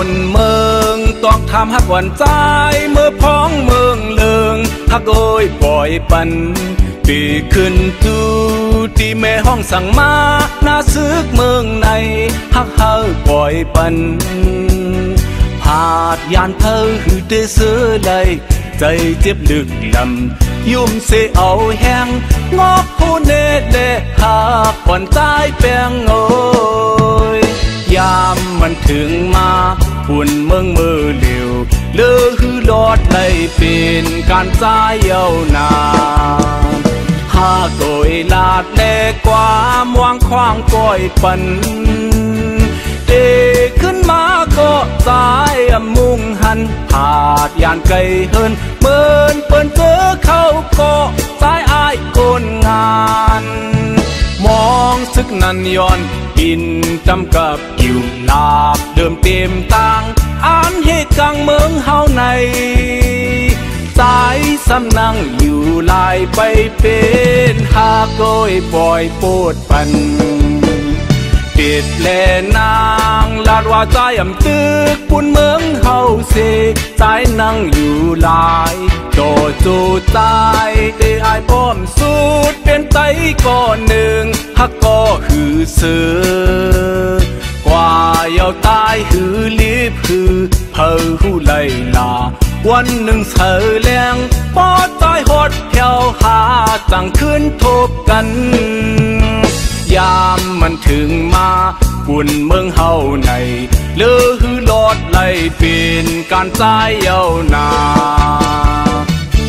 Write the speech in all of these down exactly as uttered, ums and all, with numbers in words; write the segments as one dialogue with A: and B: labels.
A: ปุ่นเมืองต้องทำฮักหวันใจเมื่อพ้องเมืองเลิงฮักโอยปล่อยปันปีขึ้นตูตีแม่ห้องสั่งมาหน้าซึกเมืองในฮักเฮาปล่อยปันผาดยานเธอหือเตเสือใดใจเจ็บลึกลำยุ่มเสเอาแห้งงอกผู้เนตเดหากผ่อนใจแปงโอยยามมันถึงมาหุ่นเมืองมือเหลียวเลือหือลอดไหลเป็นการใจเยาวนานหาโกยลาดแลความวางควางก้อยปันเดขึ้นมาก็สายมุ่งหันผาดยานไกลเฮินเมินเปิ้นเจอเข้าก็สายอายโกนงานมองซึกนันย้อนกินจำกับกิ่วลาบเดิมเต็มต่างอ่านเหตุกลางเมืองเฮาในสายสำนังอยู่ลายไปเป็นหาโกยปล่อยโปดปันเด็ดแลนางลาดว่าใจอ่ำตึกปุ่นเมืองเฮาเสสายนั่งอยู่ลายโตจูตายเตอายป้อมสุดเป็นไตก่อนหนึ่งฮักก็หือเสือกว่าเยาตายหือลีบหือเพอหูไลลาวันหนึ่งเธอแรงปอดตายหดเหี่ยวหาจังขึ้นทบกันยามมันถึงมาปุ่นเมืองเฮาในเลือหือลอดไหลเป็นการใจเยาวนาน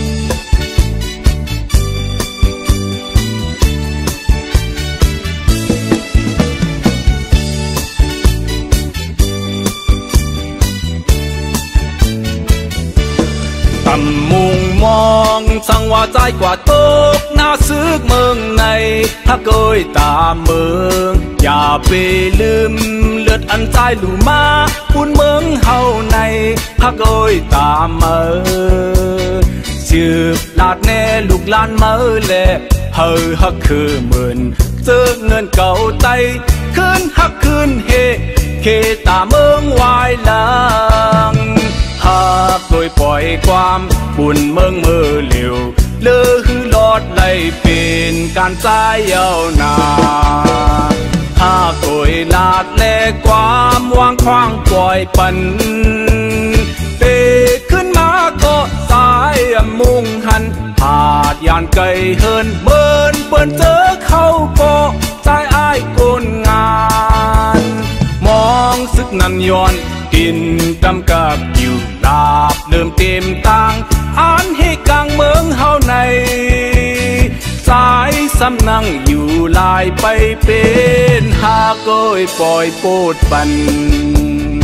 A: ตำมุงมองสังว่าใจกว่าตกหน้าซึกเมืองในถ้าเกยตามเมืองอย่าไปลืมเลือดอันใจหลู่มาปุ่นเมืองเฮาในถ้าเกยตามเมืองสืบลาดแน่ลูกลานเมืองแลเฮาฮักคือหมื่นเจอเงินเก่าไตขึ้นฮักขึ้นเฮเคตาเมืองวายหลังหากโดยปล่อยความบุญเมืองมือเหลียวเลือหือลอดไหลเป็นการใจเยาวนานหากโดยลาดแลความวางควางปล่อยปันเตขึ้นมาก็สายมุ่งหันผาดยานไกลเฮินเมินเปิ้นเจอเข้าก็ใจอายโกนงานมองซึกนันย้อนกินกำกับอยู่ลาบเริ่มเต็มต่างอ่านให้กลางเมืองเฮาในสายสำนังอยู่ลายไปเป็นหาโกยปล่อยโปดปัน